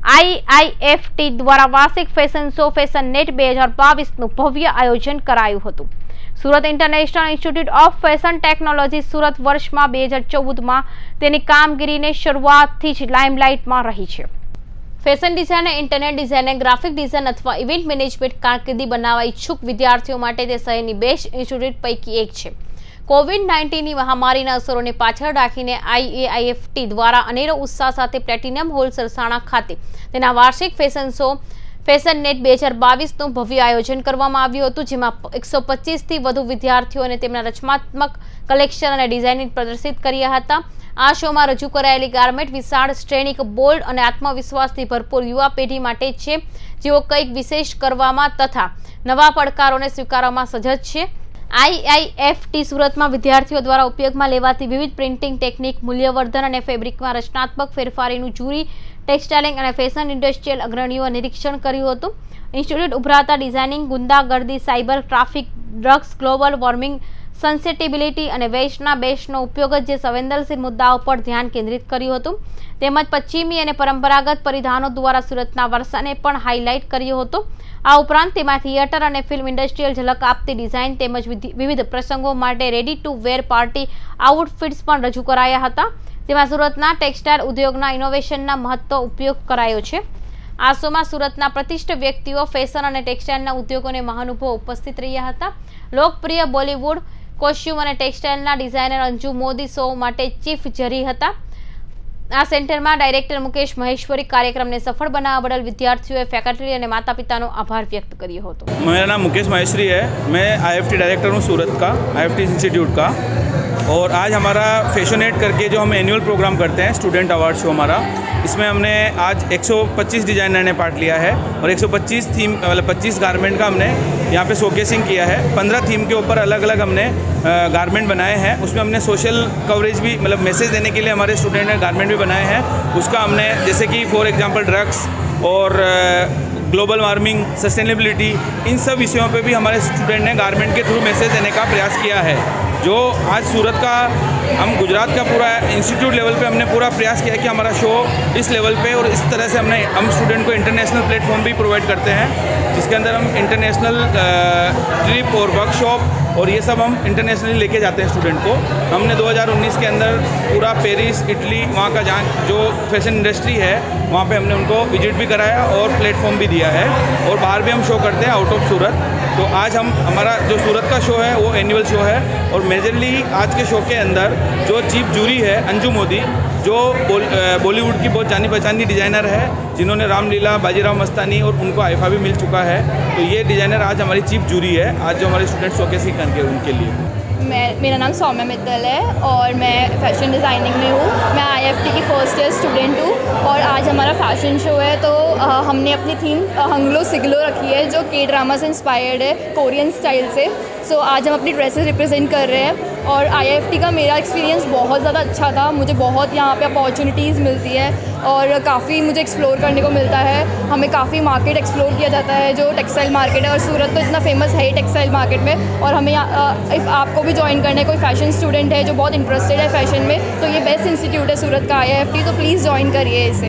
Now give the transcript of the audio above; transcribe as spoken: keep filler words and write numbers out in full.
આઈઆઈએફટી દ્વારા વાર્ષિક fashion show fashion net બે હજાર બાવીસનું ભવ્ય આયોજન કરાયું હતું। Surat international institute of fashion technology Surat વર્ષમાં બે હજાર ચૌદમાં તેની કામગીરીને શરૂઆતથી જ લાઇમલાઇટમાં રહી છે। Fashion designer, internet designer, graphic design અથવા ઇવેન્ટ મેનેજમેન્ટ કારકિર્દી બનાવવા ઈચ્છુક વિદ્યાર્થીઓ માટે તે શહેરની બેસ્ટ ઇન્સ્ટિટ્યૂટ પૈકી એક છે। કોવિડ નાઇન્ટીનની મહામારીના અસરોને પાછળ રાખીને આઈએઆઈએફટી દ્વારા અનેરો ઉત્સાહ સાથે પ્લેટિનમ હોલ સરસાણા ખાતે તેના વાર્ષિક ફેશન શો ફેશન નેટ બે હજાર બાવીસનું ભવ્ય આયોજન કરવામાં આવ્યું હતું, જેમાં એકસો પચીસથી વધુ વિદ્યાર્થીઓને તેમના રચનાત્મક કલેક્શન અને ડિઝાઇનિંગ પ્રદર્શિત કર્યા હતા। આ શોમાં રજૂ કરાયેલી ગાર્મેન્ટ વિશાળ, શ્રેણીક, બોલ્ડ અને આત્મવિશ્વાસથી ભરપૂર યુવા પેઢી માટે છે, જેઓ કંઈક વિશેષ કરવામાં તથા નવા પડકારોને સ્વીકારવામાં સજજ છે। આઈઆઈએફટી સુરતમાં વિદ્યાર્થીઓ દ્વારા ઉપયોગમાં લેવાતી વિવિધ પ્રિન્ટિંગ ટેકનિક, મૂલ્યવર્ધન અને ફેબ્રિકમાં રચનાત્મક ફેરફારીનું જુરી, ટેક્સટાઇલિંગ અને ફેશન ઇન્ડસ્ટ્રીયલ અગ્રણીઓ નિરીક્ષણ કર્યું હતું। ઇન્સ્ટિટ્યૂટ ઉભરાતા ડિઝાઇનિંગ, ગુંડાગર્દી, cyber traffic, drugs, global warming, sustainability અને વેસ્ટના બેસ્ટનો ઉપયોગ જે સંવેદનશીલ મુદ્દાઓ પર ધ્યાન કેન્દ્રિત કર્યું હતું, તેમજ પશ્ચિમી અને પરંપરાગત પરિધાનો દ્વારા સુરતના વારસાને પણ હાઇલાઇટ કર્યો હતો। આ ઉપરાંત તેમાં થિયેટર અને ફિલ્મ ઇન્ડસ્ટ્રીયલ ઝલક આપતી ડિઝાઇન તેમજ વિવિધ પ્રસંગો માટે ready to wear party outfits પણ રજૂ કરાયા હતા, જેમાં સુરતના ટેક્સટાઇલ ઉદ્યોગના ઇનોવેશનના મહત્વ ઉપયોગ કરાયો છે। આ શોમાં સુરતના પ્રતિષ્ઠિત વ્યક્તિઓ, ફેશન અને ટેક્સટાઇલના ઉદ્યોગોને મહાનુભાવો ઉપસ્થિત રહ્યા હતા। લોકપ્રિય બોલિવૂડ કોસ્ચ્યુમ અને ટેક્સટાઇલના ડિઝાઇનર અંજુ મોદી શો માટે ચીફ જરી હતા। આ સેન્ટરમાં ડાયરેક્ટર મુકેશ મહેશ્વરી કાર્યક્રમને સફળ બનાવવા બદલ વિદ્યાર્થીઓએ, ફેકલ્ટી અને માता पिता નો આભાર વ્યક્ત કર્યો હતો। मेरा नाम मुकेश महेश्वरी है, मैं आईएफटी डायरेक्टर हूँ सूरत का, आईएफटी इंस्टीट्यूट का। और आज हमारा फैशनेट करके जो हम एनुअल प्रोग्राम करते हैं, स्टूडेंट अवार्ड शो हमारा, इसमें हमने आज एक सौ पच्चीस डिज़ाइनर ने पार्ट लिया है और एक सौ पच्चीस थीम मतलब पच्चीस गारमेंट का हमने यहाँ पे शोकेसिंग किया है। पंद्रह थीम के ऊपर अलग अलग हमने गारमेंट बनाए हैं। उसमें हमने सोशल कवरेज भी मतलब मैसेज देने के लिए हमारे स्टूडेंट ने गारमेंट भी बनाए हैं। उसका हमने जैसे कि फॉर एग्जांपल ड्रग्स और ग्लोबल वार्मिंग, सस्टेनेबिलिटी, इन सब विषयों पे भी हमारे स्टूडेंट ने गारमेंट के थ्रू मैसेज देने का प्रयास किया है। जो आज सूरत का, हम गुजरात का पूरा इंस्टीट्यूट लेवल पे हमने पूरा प्रयास किया है कि हमारा शो इस लेवल पे और इस तरह से हमने हम स्टूडेंट को इंटरनेशनल प्लेटफॉर्म भी प्रोवाइड करते हैं, जिसके अंदर हम इंटरनेशनल ट्रिप और वर्कशॉप और ये सब हम इंटरनेशनली लेके जाते हैं स्टूडेंट को। हमने दो हज़ार उन्नीस के अंदर पूरा पेरिस, इटली, वहाँ का जहाँ जो फैशन इंडस्ट्री है वहाँ पे हमने उनको विजिट भी कराया और प्लेटफॉर्म भी दिया है, और बाहर भी हम शो करते हैं आउट ऑफ सूरत। तो आज हम हमारा जो सूरत का शो है वो एनुअल शो है, और मेजरली आज के शो के अंदर जो चीफ जूरी है अंजू मोदी, जो बॉलीवुड की बहुत जानी पहचानी डिज़ाइनर है, जिन्होंने रामलीला, बाजीराव मस्तानी और उनको आईफा भी मिल चुका है। तो ये डिज़ाइनर आज हमारी चीफ जूरी है, आज जो हमारे स्टूडेंट शोकेसिंग करके उनके लिए। मैं मेरा नाम सौम्या मित्तल है और मैं फैशन डिज़ाइनिंग में हूँ। मैं आईएफटी की फर्स्ट ईयर स्टूडेंट हूँ और आज हमारा फैशन शो है। तो आ, हमने अपनी थीम हंगलो सिगलो रखी है, जो के ड्रामा से इंस्पायर्ड है, कोरियन स्टाइल से। सो आज हम अपनी ड्रेसेस रिप्रेजेंट कर रहे हैं। और आईएफटी का मेरा एक्सपीरियंस बहुत ज़्यादा अच्छा था। मुझे बहुत यहाँ पे अपॉर्चुनिटीज़ मिलती है और काफ़ी मुझे एक्सप्लोर करने को मिलता है। हमें काफ़ी मार्केट एक्सप्लोर किया जाता है, जो टेक्सटाइल मार्केट है, और सूरत तो इतना फेमस है ही टेक्सटाइल मार्केट में। और हमें इफ़ आपको भी ज्वाइन करना है, कोई फैशन स्टूडेंट है जो बहुत इंटरेस्टेड है फैशन में, तो ये बेस्ट इंस्टीट्यूट है सूरत का आईएफटी, तो प्लीज़ ज्वाइन करिए इसे।